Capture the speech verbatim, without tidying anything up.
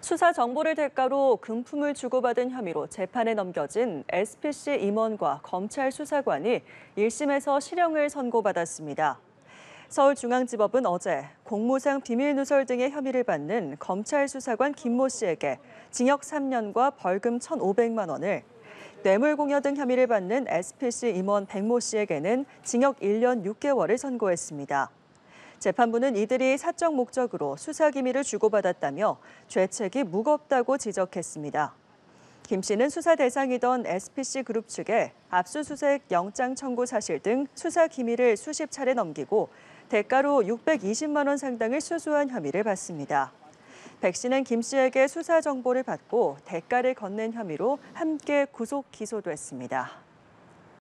수사 정보를 대가로 금품을 주고받은 혐의로 재판에 넘겨진 에스피씨 임원과 검찰 수사관이 일 심에서 실형을 선고받았습니다. 서울중앙지법은 어제 공무상 비밀누설 등의 혐의를 받는 검찰 수사관 김모 씨에게 징역 삼 년과 벌금 천오백만 원을, 뇌물공여 등 혐의를 받는 에스피씨 임원 백모 씨에게는 징역 일 년 육 개월을 선고했습니다. 재판부는 이들이 사적 목적으로 수사 기밀을 주고받았다며 죄책이 무겁다고 지적했습니다. 김 씨는 수사 대상이던 에스피씨 그룹 측에 압수수색 영장 청구 사실 등 수사 기밀을 수십 차례 넘기고 대가로 육백이십만 원 상당을 수수한 혐의를 받습니다. 백 씨는 김 씨에게 수사 정보를 받고 대가를 건넨 혐의로 함께 구속 기소됐습니다.